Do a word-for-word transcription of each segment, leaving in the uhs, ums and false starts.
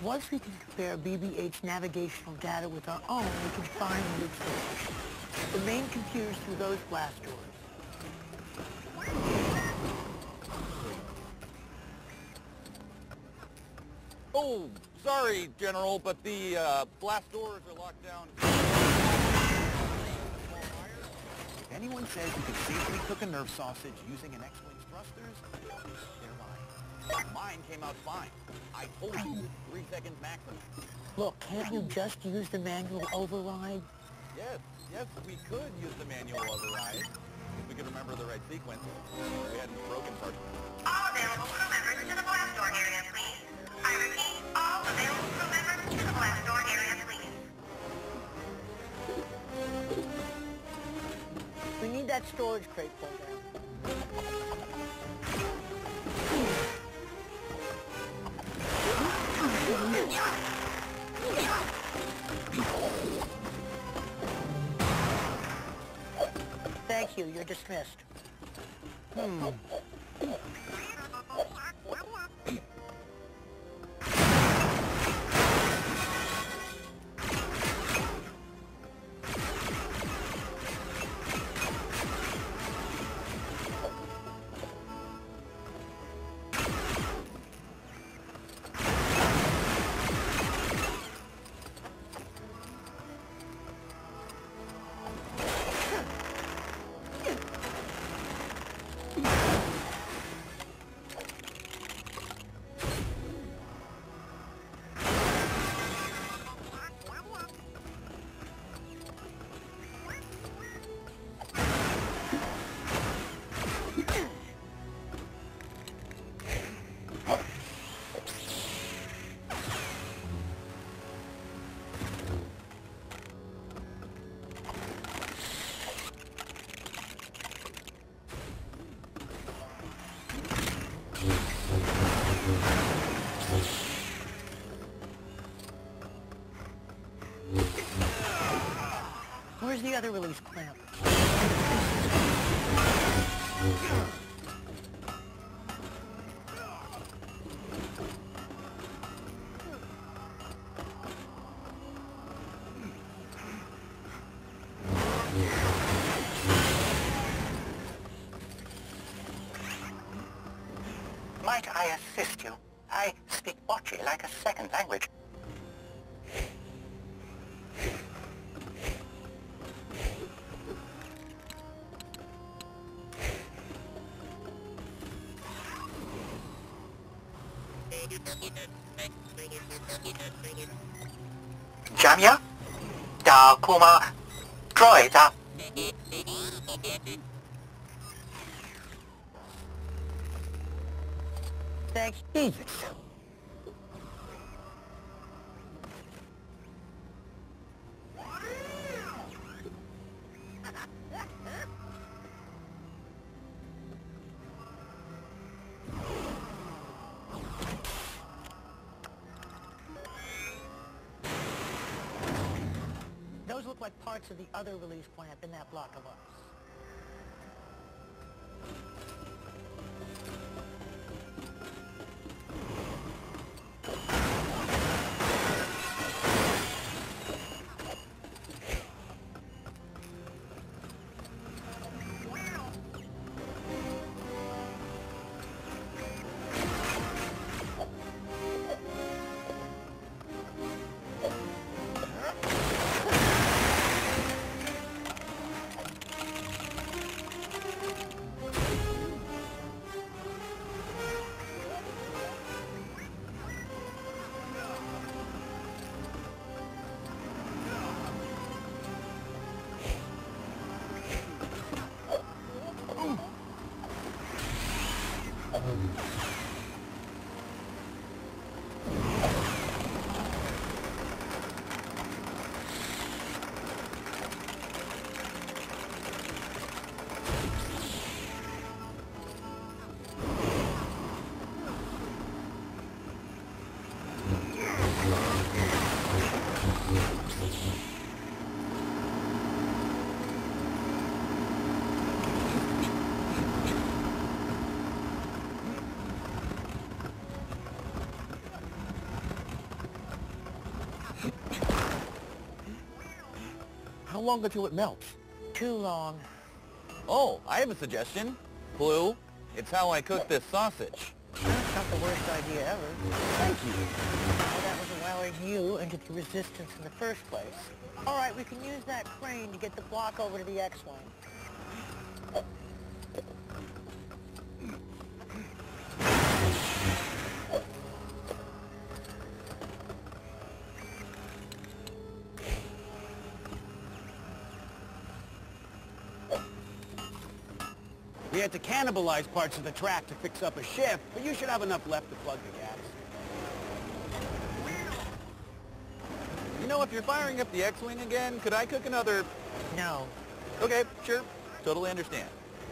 Once we can compare B B eight's navigational data with our own, we can find its location. The main computer's through those blast doors. Oh, sorry, General, but the uh, blast doors are locked down. If anyone says you can safely cook a nerve sausage using an X-Wing's thrusters, they're lying. Mine came out fine. I told you, three seconds maximum. Look, can't you just use the manual override? Yes, yes, we could use the manual override. If we could remember the right sequence. We hadn't broken parts. All available crew members to the blast door area, please. I repeat, all available crew members to the blast door area, please. We need that storage crate pulled down. Thank you, you're dismissed. Hmm. Where's the other release clamp? Might I assist you? I speak Wookiee like a second language. Jamia? Da Kuma Droida. Thanks, Jesus. Those look like parts of the other release clamp in that block of us. long until it melts? Too long. Oh, I have a suggestion. Clue, it's how I cook this sausage. That's not the worst idea ever. Thank you. Well, that was allowing you into the resistance in the first place. All right, we can use that crane to get the block over to the X-Wing. We had to cannibalize parts of the track to fix up a ship, but you should have enough left to plug the gas. You know, if you're firing up the X-Wing again, could I cook another... No. Okay, sure. Totally understand.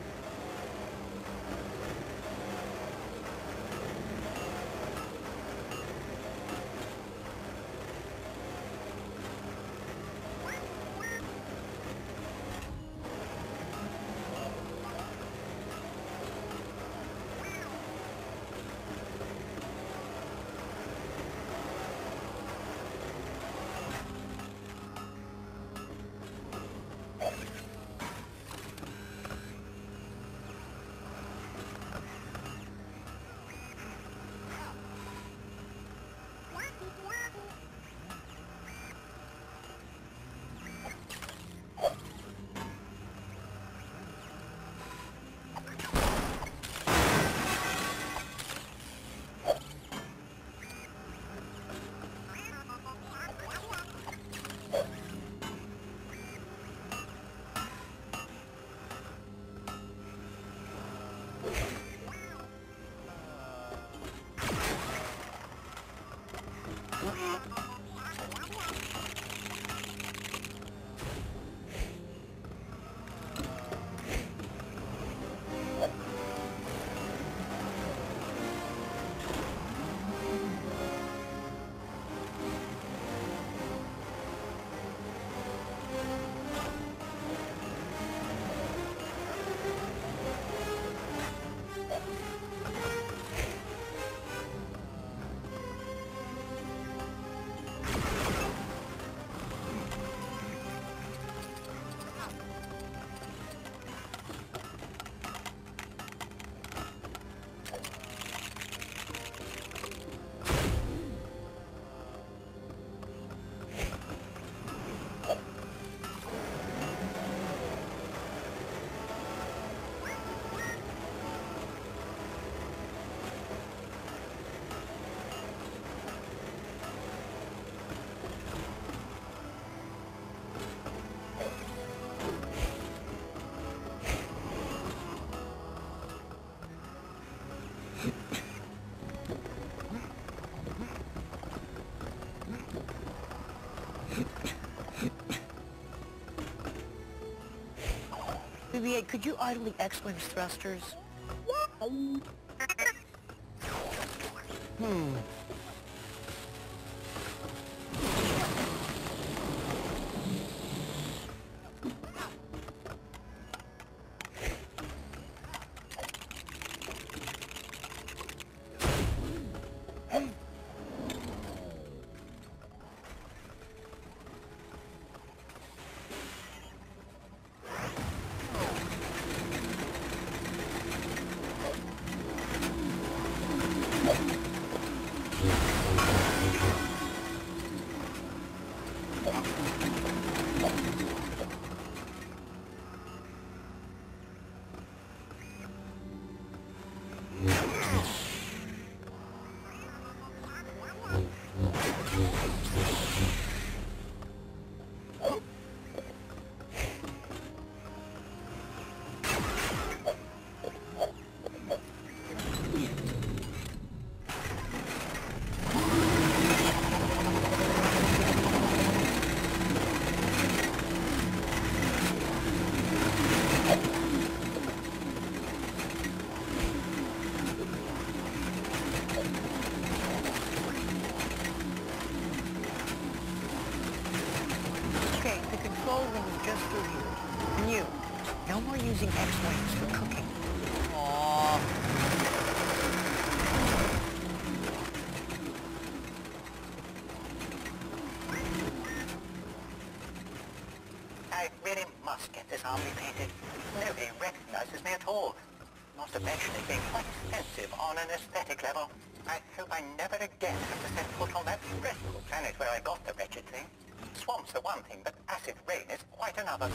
B B eight, could you idle the X-Wing's thrusters? Hmm. just through here. And you, no more using X-Wings for cooking. Aww. I calmly painted. Nobody recognizes me at all. Not to mention it being quite expensive on an aesthetic level. I hope I never again have to set foot on that dreadful planet where I got the wretched thing. Swamps are one thing, but acid rain is quite another.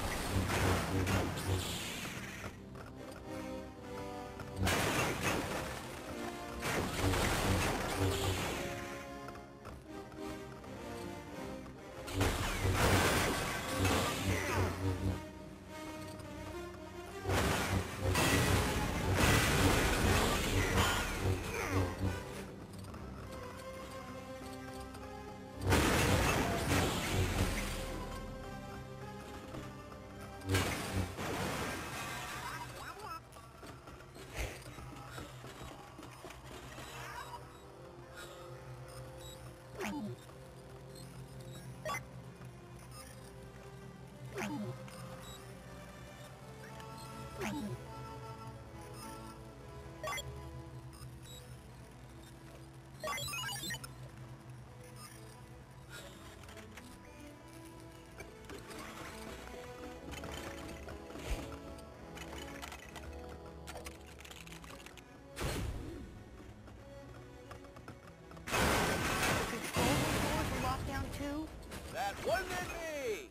That wasn't me!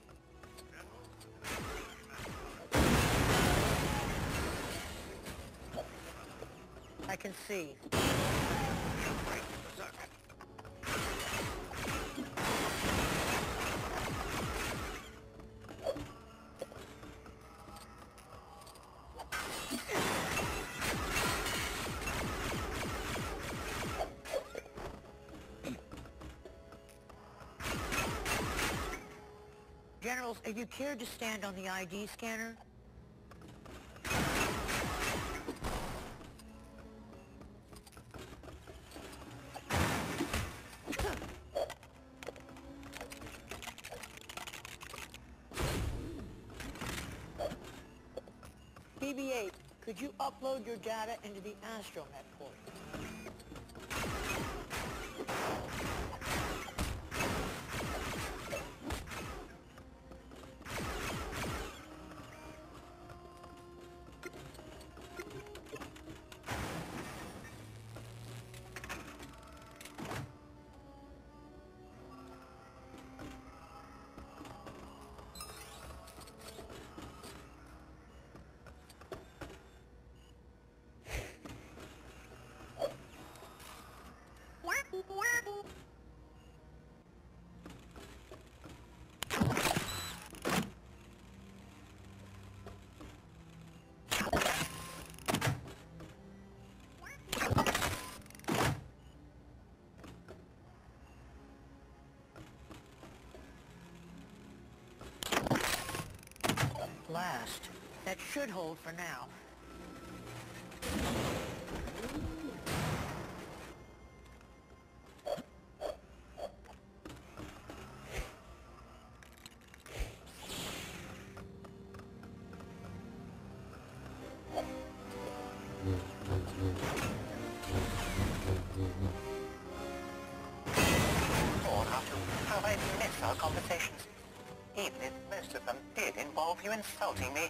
I can see. Generals, if you care to stand on the I D scanner? B B eight, could you upload your data into the Astromet port? Last. That should hold for now. Or how to, how I miss our conversations. Even if most of them did involve you insulting me.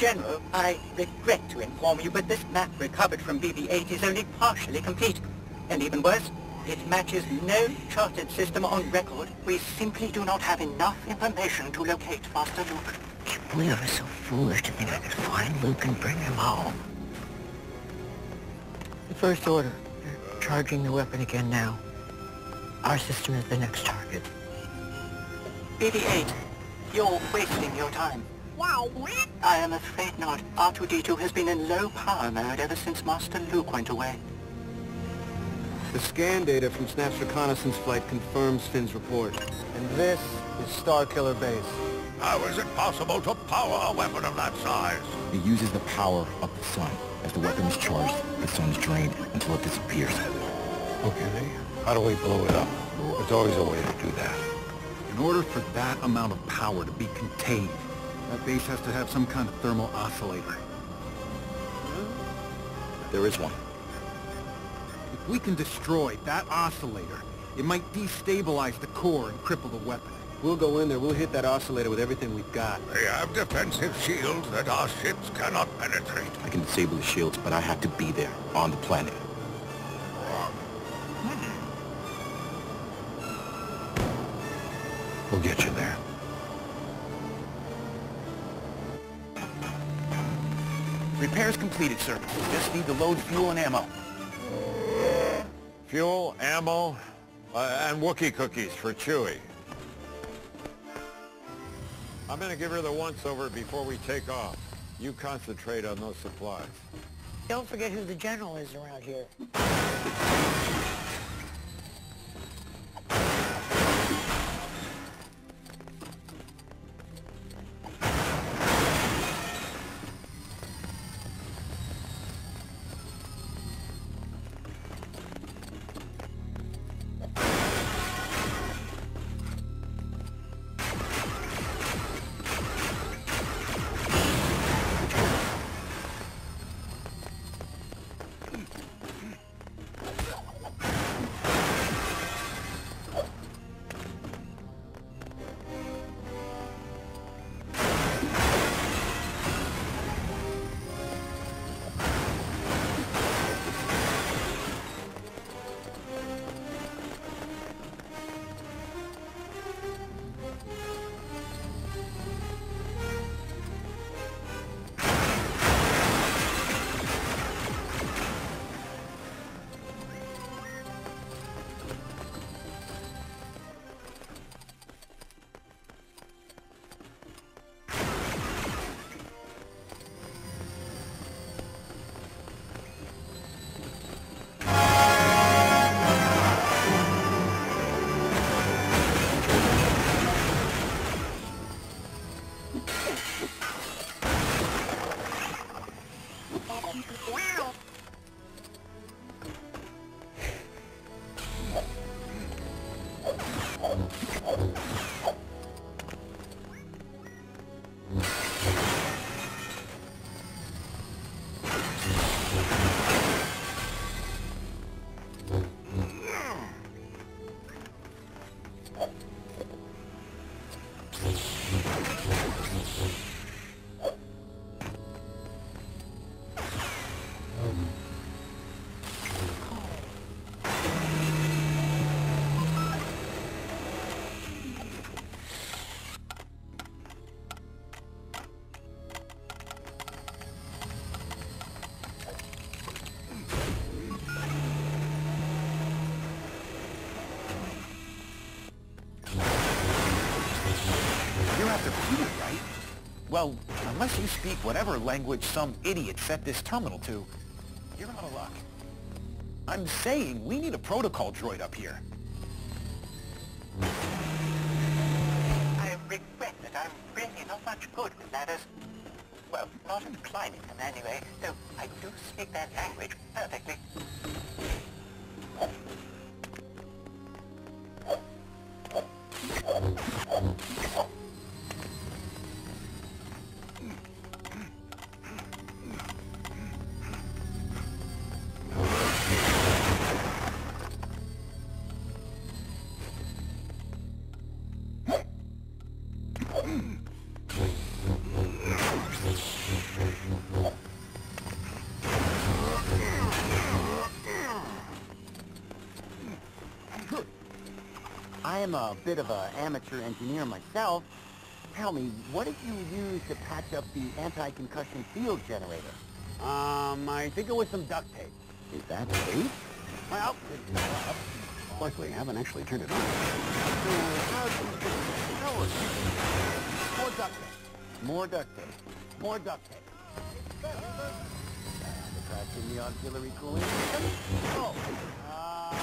General, I regret to inform you, but this map recovered from B B eight is only partially complete. And even worse, it matches no charted system on record. We simply do not have enough information to locate Master Luke. Can't believe I was so foolish to think I could find Luke and bring him home. The First Order. They're charging the weapon again now. Our system is the next target. B B eight, you're wasting your time. Wow. I am afraid not. R two D two has been in low power mode ever since Master Luke went away. The scan data from Snap's reconnaissance flight confirms Finn's report. And this is Starkiller Base. How is it possible to power a weapon of that size? It uses the power of the sun. As the weapon is charged, the sun is drained until it disappears. Okay, how do we blow it up? There's always a way to do that. In order for that amount of power to be contained, that base has to have some kind of thermal oscillator. There is one. If we can destroy that oscillator, it might destabilize the core and cripple the weapon. We'll go in there, we'll hit that oscillator with everything we've got. They have defensive shields that our ships cannot penetrate. I can disable the shields, but I have to be there, on the planet. We'll get you there. Repairs completed, sir. Just need to load fuel and ammo. Fuel, ammo, uh, and Wookiee cookies for Chewie. I'm gonna give her the once-over before we take off. You concentrate on those supplies. Don't forget who the general is around here. Right? Well, unless you speak whatever language some idiot set this terminal to, you're out of luck. I'm saying we need a protocol droid up here. I regret that I'm really not much good with ladders. Well, not in climbing them anyway, though I do speak that language perfectly. am a bit of an amateur engineer myself. Tell me, what did you use to patch up the anti-concussion field generator? Um, I think it was some duct tape. Is that tape? Well, it's up. Luckily, I haven't actually turned it on. So, how do you get the power? More duct tape. More duct tape. More duct tape. And attaching the auxiliary cooling system. Oh, uh...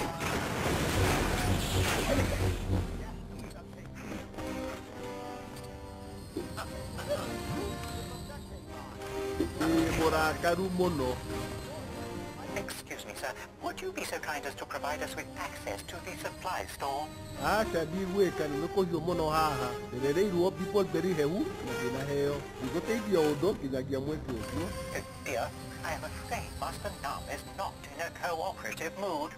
Excuse me, sir. Would you be so kind as to provide us with access to the supply store? Ah, sabi we kan loko yo mono ha ha. De de ro people very hewu. Na heo. You go take your dog in a game with you. Uh, dear, I am afraid Master Nam is not in a cooperative mood.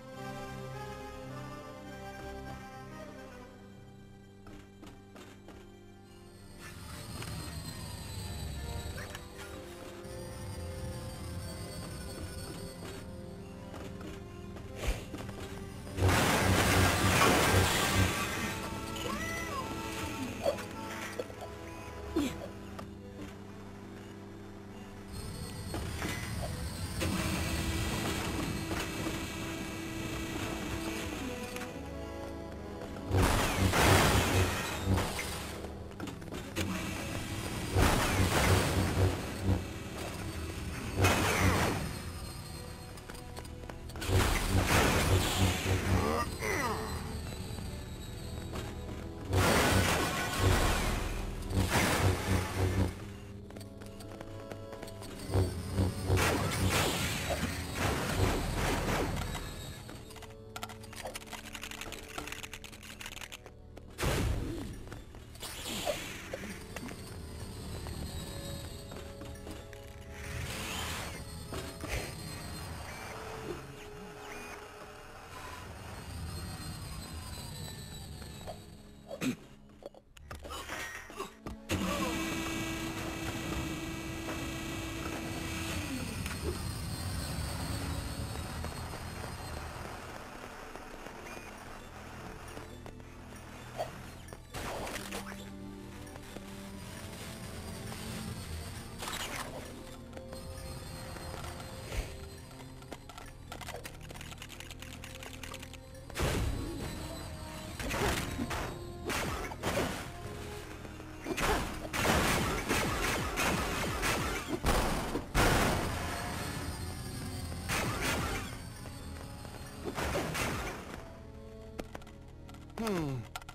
Hmm.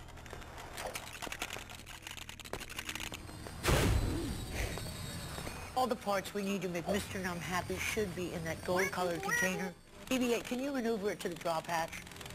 All the parts we need to make Mister Numb happy should be in that gold-colored container. B B eight, can you maneuver it to the drop hatch?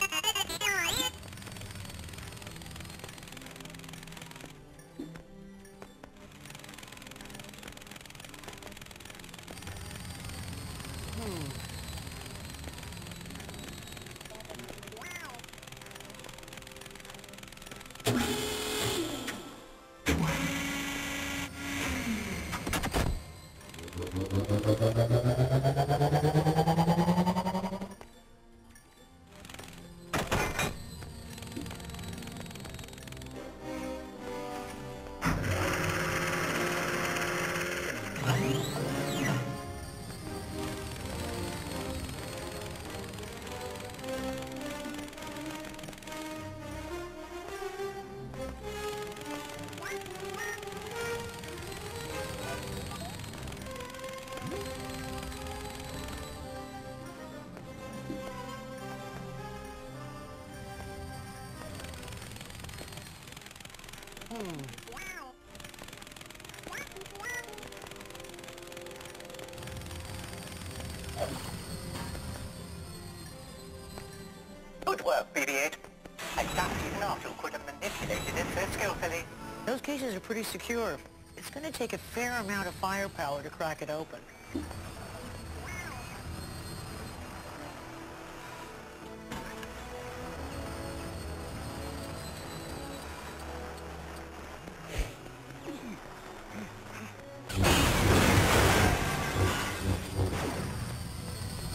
Good work, B B eight. I doubt even Arthur could have manipulated it so skillfully. Those cases are pretty secure. It's going to take a fair amount of firepower to crack it open.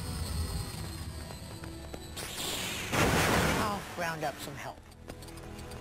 I'll round up some help.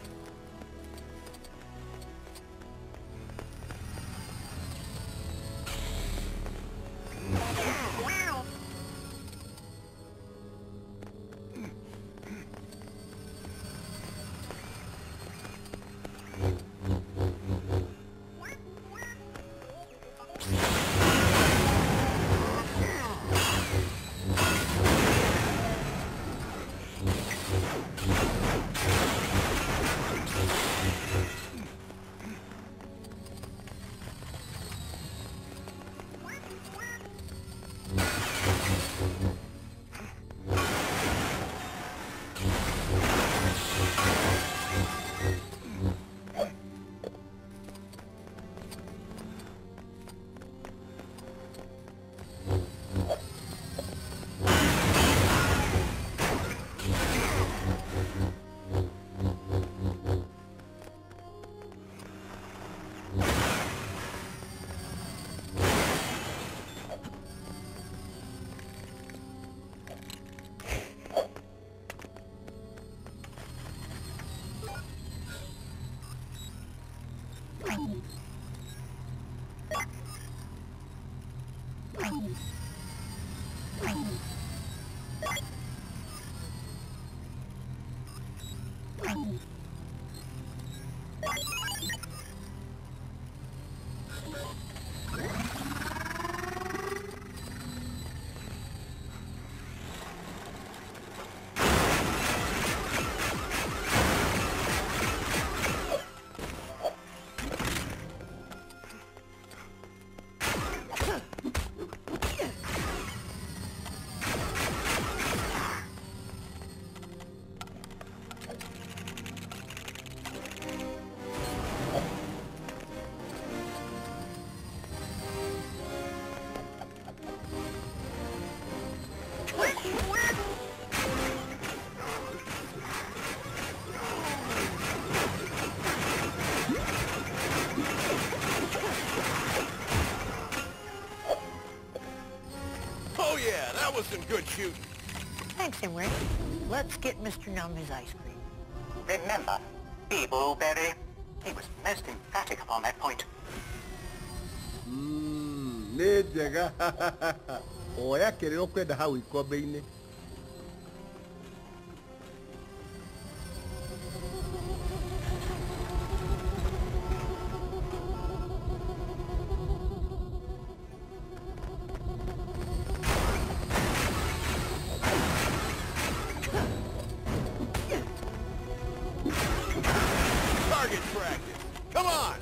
That was some good shooting. Thanks, Henry. Let's get Mister Numb his ice cream. Remember, B Blueberry? He was most emphatic upon that point. Mmm, nejega. O ya kere no kwenda hau ikombe-inĩ. Target practice. Come on.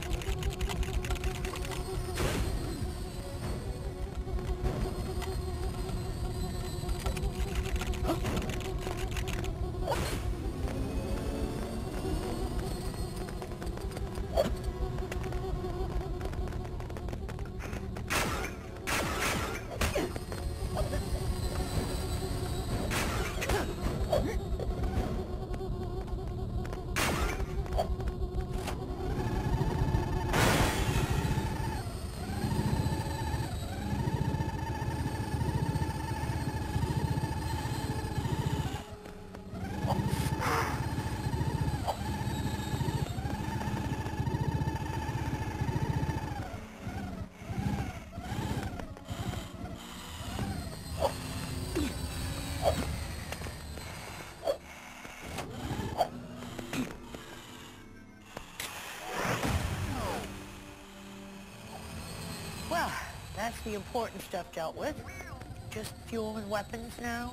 Well, that's the important stuff dealt with. Just fuel and weapons now.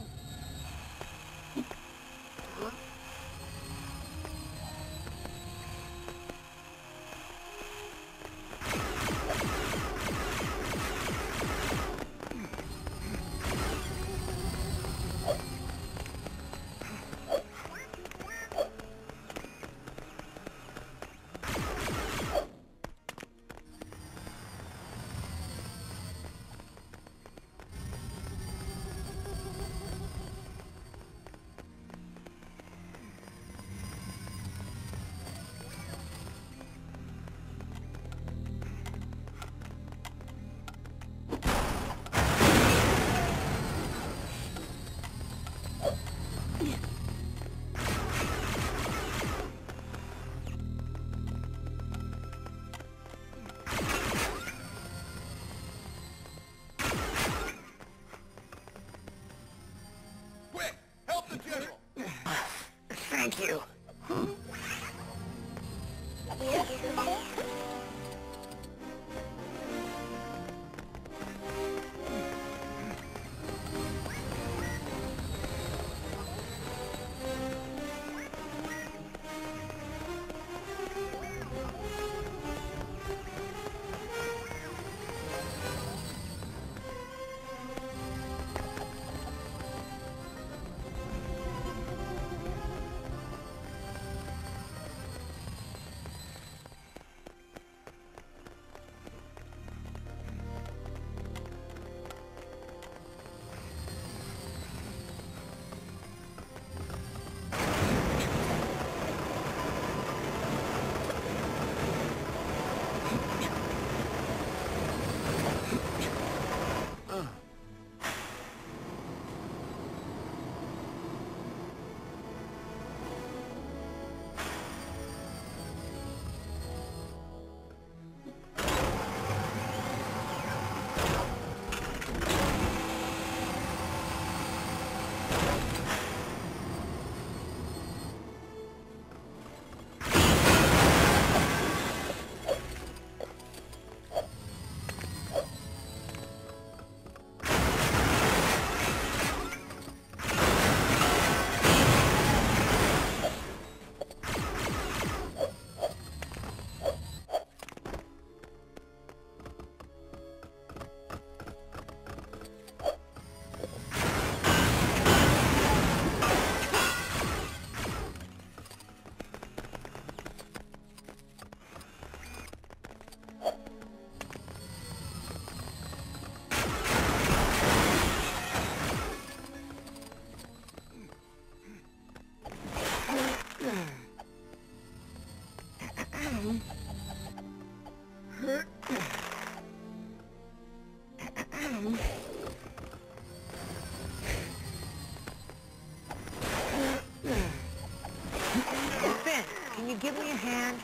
hand?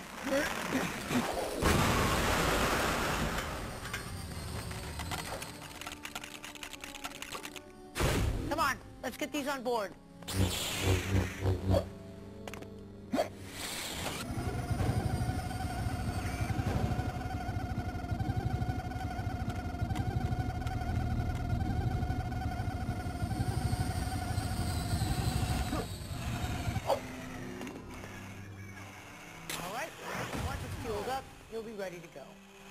Come on, let's get these on board. You'll be ready to go.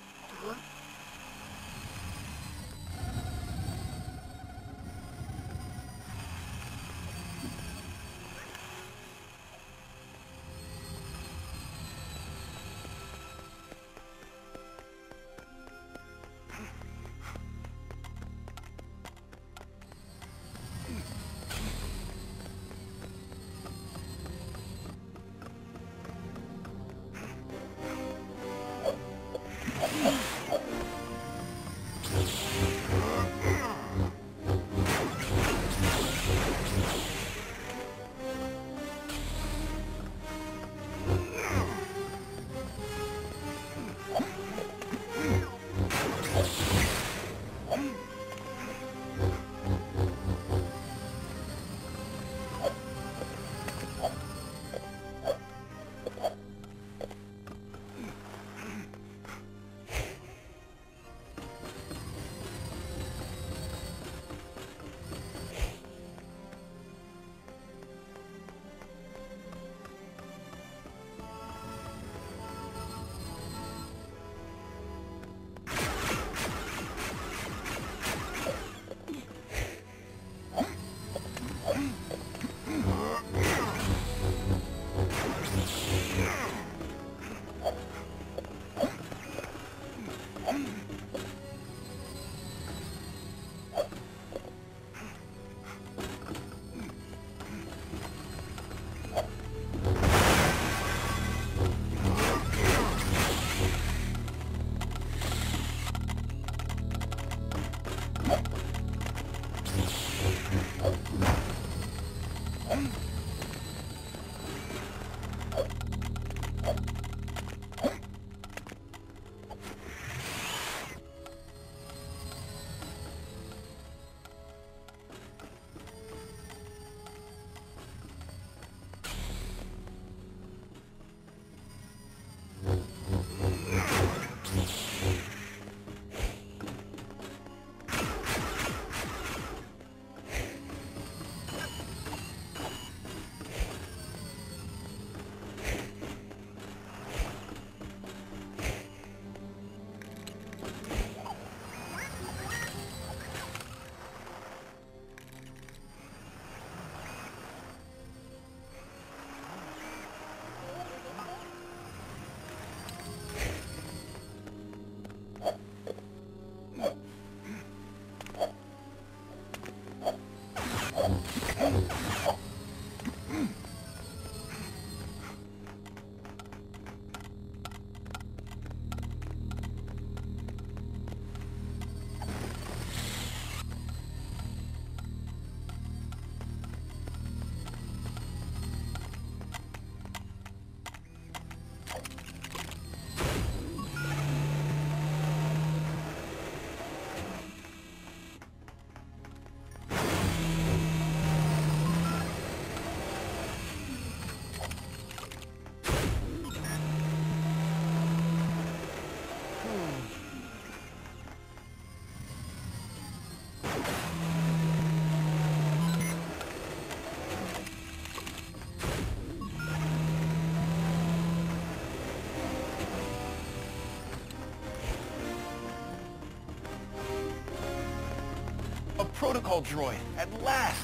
A protocol droid, at last!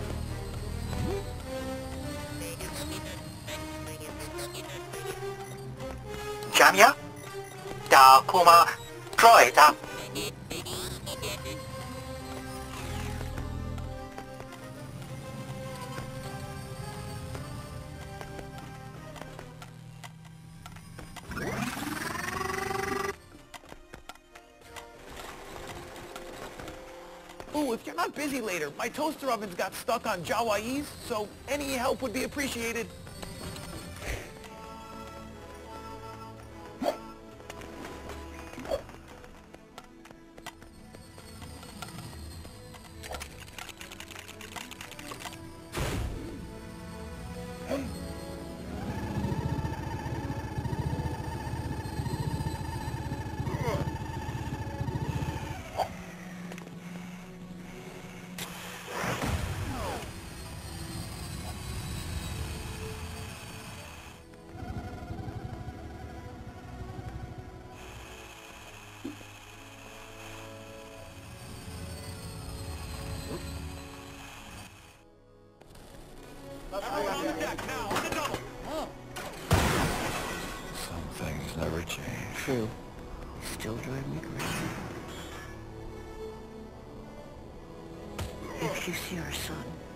Jamia? Da Kuma droid da. Ooh, if you're not busy later, my toaster ovens got stuck on Jawai's, so any help would be appreciated. back now, on the double! Oh. Some things never change. True. Still drive me crazy. If you see our son,